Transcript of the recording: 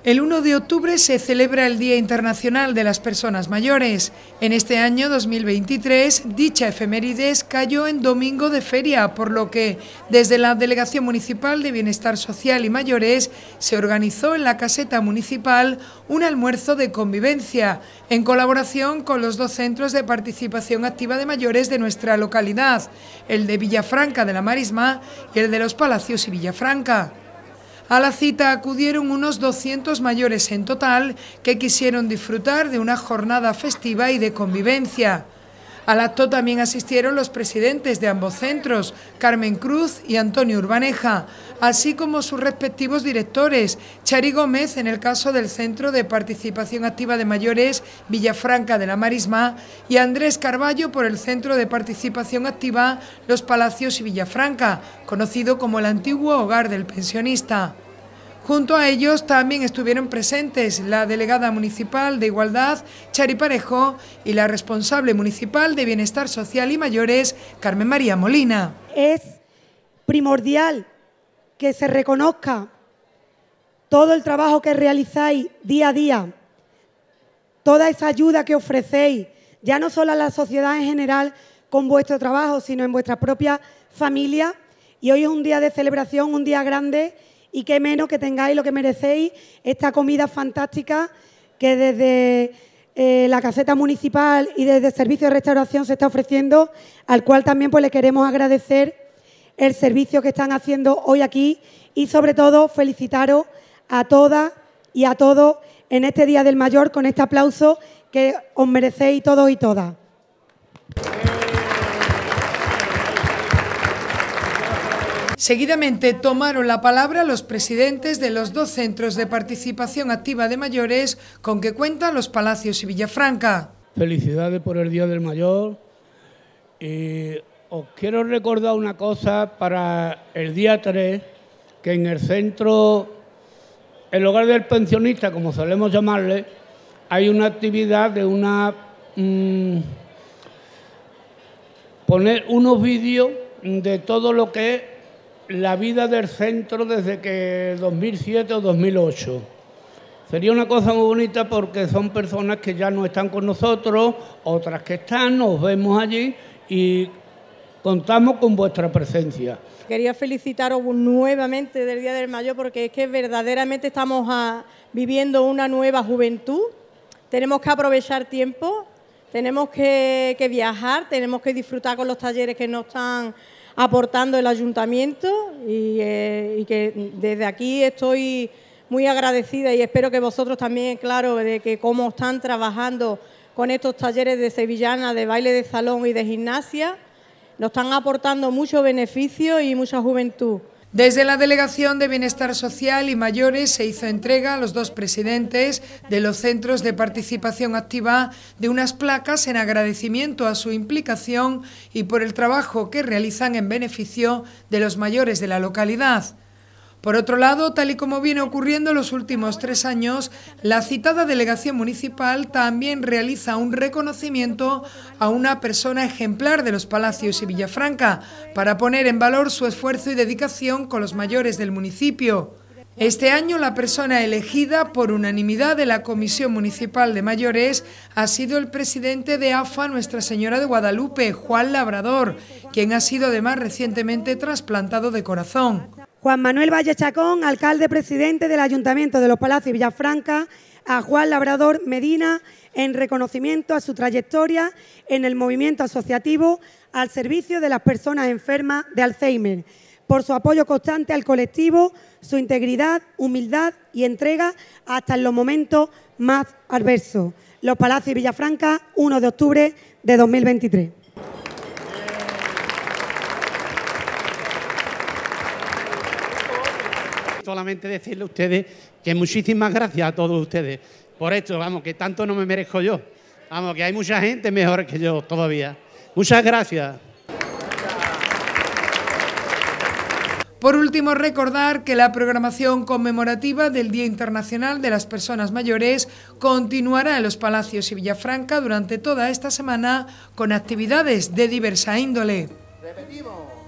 El 1 de octubre se celebra el Día Internacional de las Personas Mayores. En este año 2023, dicha efemérides cayó en domingo de feria, por lo que desde la Delegación Municipal de Bienestar Social y Mayores se organizó en la caseta municipal un almuerzo de convivencia, en colaboración con los dos centros de participación activa de mayores de nuestra localidad, el de Villafranca de la Marisma y el de Los Palacios y Villafranca. A la cita acudieron unos 200 mayores en total que quisieron disfrutar de una jornada festiva y de convivencia. Al acto también asistieron los presidentes de ambos centros, Carmen Cruz y Antonio Urbaneja, así como sus respectivos directores, Chari Gómez en el caso del Centro de Participación Activa de Mayores Villafranca de la Marisma y Andrés Carballo por el Centro de Participación Activa Los Palacios y Villafranca, conocido como el antiguo hogar del pensionista. Junto a ellos también estuvieron presentes la delegada municipal de Igualdad, Chari Parejo, y la responsable municipal de Bienestar Social y Mayores, Carmen María Molina. Es primordial que se reconozca todo el trabajo que realizáis día a día, toda esa ayuda que ofrecéis, ya no solo a la sociedad en general con vuestro trabajo, sino en vuestra propia familia. Y hoy es un día de celebración, un día grande, y qué menos que tengáis lo que merecéis, esta comida fantástica que desde la caseta municipal y desde el servicio de restauración se está ofreciendo, al cual también pues le queremos agradecer el servicio que están haciendo hoy aquí y sobre todo felicitaros a todas y a todos en este Día del Mayor con este aplauso que os merecéis todos y todas. Seguidamente tomaron la palabra los presidentes de los dos centros de participación activa de mayores con que cuentan Los Palacios y Villafranca. Felicidades por el Día del Mayor. Os quiero recordar una cosa para el día 3, que en el centro, el hogar del pensionista, como solemos llamarle, hay una actividad de poner unos vídeos de todo lo que es la vida del centro desde que 2007 o 2008. Sería una cosa muy bonita porque son personas que ya no están con nosotros, otras que están, nos vemos allí y contamos con vuestra presencia. Quería felicitaros nuevamente del Día del Mayor porque es que verdaderamente estamos viviendo una nueva juventud. Tenemos que aprovechar tiempo, tenemos que viajar, tenemos que disfrutar con los talleres que nos están aportando el ayuntamiento y que desde aquí estoy muy agradecida y espero que vosotros también, claro, de que cómo están trabajando con estos talleres de sevillana, de baile de salón y de gimnasia, nos están aportando mucho beneficio y mucha juventud. Desde la Delegación de Bienestar Social y Mayores se hizo entrega a los dos presidentes de los centros de participación activa de unas placas en agradecimiento a su implicación y por el trabajo que realizan en beneficio de los mayores de la localidad. Por otro lado, tal y como viene ocurriendo en los últimos 3 años, la citada delegación municipal también realiza un reconocimiento a una persona ejemplar de Los Palacios y Villafranca para poner en valor su esfuerzo y dedicación con los mayores del municipio. Este año la persona elegida por unanimidad de la Comisión Municipal de Mayores ha sido el presidente de AFA Nuestra Señora de Guadalupe, Juan Labrador, quien ha sido además recientemente trasplantado de corazón. Juan Manuel Valle Chacón, alcalde presidente del Ayuntamiento de Los Palacios y Villafranca, a Juan Labrador Medina en reconocimiento a su trayectoria en el movimiento asociativo al servicio de las personas enfermas de Alzheimer, por su apoyo constante al colectivo, su integridad, humildad y entrega hasta en los momentos más adversos. Los Palacios y Villafranca, 1 de octubre de 2023. Solamente decirle a ustedes que muchísimas gracias a todos ustedes por esto, vamos, que tanto no me merezco yo. Vamos, que hay mucha gente mejor que yo todavía. Muchas gracias. Por último, recordar que la programación conmemorativa del Día Internacional de las Personas Mayores continuará en Los Palacios y Villafranca durante toda esta semana con actividades de diversa índole.